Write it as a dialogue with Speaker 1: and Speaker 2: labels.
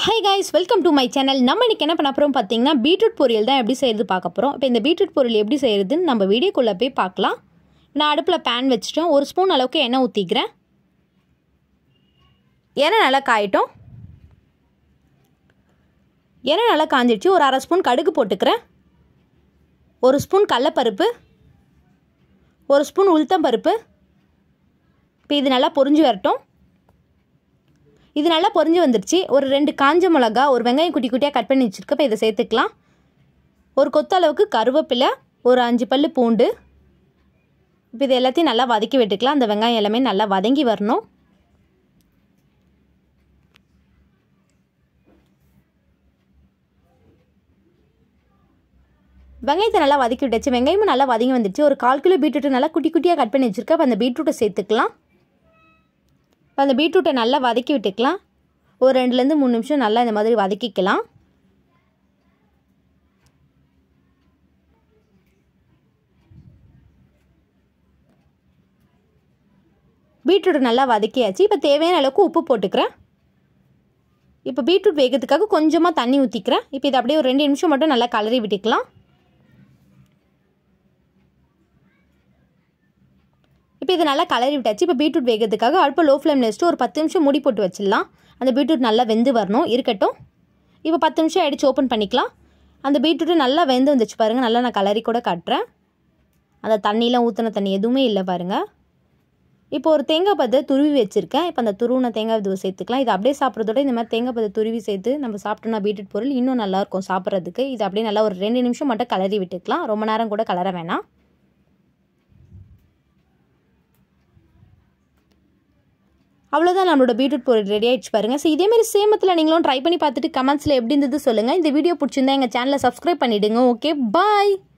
Speaker 1: Hi guys, welcome to my channel. நம்ம இன்னைக்கு என்ன பண்ண போறோம் பாத்தீங்கன்னா பீட்ரூட் பொரியல் தான் எப்படி செய்யறது பார்க்க போறோம். இப்போ இந்த பீட்ரூட் பொரியல் எப்படி செய்யறதுன்னு நம்ம வீடியோக்குள்ள போய் பார்க்கலாம். நான் அடுப்புல pan வச்சிட்டேன். 1 ஸ்பூன் அளவுக்கு எண்ணெய் ஊத்திக்கிறேன். எண்ணெய் நல்லா காயட்டும். எண்ணெய் நல்லா காஞ்சிடுச்சு. ஒரு 1/2 ஸ்பூன் கடுகு போட்டுக்கிறேன். 1 ஸ்பூன் கடலைப்பருப்பு, 1 ஸ்பூன் உளுத்தம் பருப்பு. இப்போ இது நல்லா பொரிஞ்சு வரட்டும். இது நல்லா பொரிஞ்சு வந்துருச்சு. ஒரு 2 காஞ்ச மிளகாய், ஒரு வெங்காயம் குட்டி குட்டியாக கட் பண்ணி வச்சிருக்க. இப்போ இதை சேர்த்துக்கலாம். ஒரு கொத்த அளவுக்கு கருவேப்பிலை, ஒரு 5 பல்லு பூண்டு. இப்போ இது எல்லாத்தையும் நல்லா வதக்கி விட்டுக்கலாம். அந்த வெங்காயம் எல்லாமே நல்லா வதங்கி வரணும். வெங்காயத்தை நல்லா வதக்கி விட்டாச்சு. வெங்காயமும் நல்லா வதங்கி வந்துடுச்சு. ஒரு 1/4 கிலோ பீட்ரூட்டை நல்லா குட்டி குட்டியாக கட் பண்ணி வச்சுருக்கேன். இப்போ அந்த பீட்ரூட்டை சேர்த்துக்கலாம். இப்போ அந்த பீட்ரூட்டை நல்லா வதக்கி விட்டுக்கலாம். ஒரு 2லேருந்து 3 நிமிஷம் நல்லா இந்த மாதிரி வதக்கிக்கலாம். பீட்ரூட்டை நல்லா வதக்கியாச்சு. இப்போ தேவையான அளவுக்கு உப்பு போட்டுக்கிறேன். இப்போ பீட்ரூட் வேகிறதுக்காக கொஞ்சமாக தண்ணி ஊற்றிக்கிறேன். இப்போ இதை அப்படியே ஒரு 2 நிமிஷம் மட்டும் நல்லா கலரி விட்டுக்கலாம். இப்போ இது நல்லா கலரி விட்டாச்சு. இப்போ பீட்ரூட் வேகிறதுக்காக அடுப்பு லோ ஃப்ளேமில் வச்சுட்டு ஒரு 10 நிமிஷம் மூடி போட்டு வச்சிடலாம். அந்த பீட்ரூட் நல்லா வெந்து வரணும். இருக்கட்டும். இப்போ 10 நிமிஷம் ஆகிடுச்சு. ஓப்பன் பண்ணிக்கலாம். அந்த பீட்ரூட்டு நல்லா வெந்து வந்துச்சு பாருங்கள். நல்லா நான் கலரி கூட காட்டுறேன். அந்த தண்ணியெலாம் ஊற்றின தண்ணி எதுவுமே இல்லை பாருங்கள். இப்போ ஒரு தேங்காய் பத்தை துருவி வச்சுருக்கேன். இப்போ அந்த துருவின தேங்காய் இதுவை சேர்த்துக்கலாம். இது அப்படியே சாப்பிட்றதோட இந்த மாதிரி தேங்காய் பத்தை துருவி சேர்த்து நம்ம சாப்பிட்டோம்னா பீட்ரூட் பொரியல் இன்னும் நல்லாயிருக்கும் சாப்பிட்றதுக்கு. இது அப்படியே நல்லா ஒரு 2 நிமிஷம் மட்டும் கலரி விட்டுக்கலாம். ரொம்ப நேரம் கூட கலர வேணாம். அவ்வளோதான், நம்மளோட பீட்ரூட் பொரியல் ரெடி ஆகிடுச்சு பாருங்கள். ஸோ இதேமாதிரி சேமத்தில் நீங்களும் ட்ரை பண்ணி பார்த்துட்டு கமெண்ட்ஸில் எப்படி இருந்தது சொல்லுங்கள். இந்த வீடியோ பிடிச்சிருந்தா எங்கள் சேனலை சப்ஸ்கிரைப் பண்ணிவிடுங்க. ஓகே, பாய்.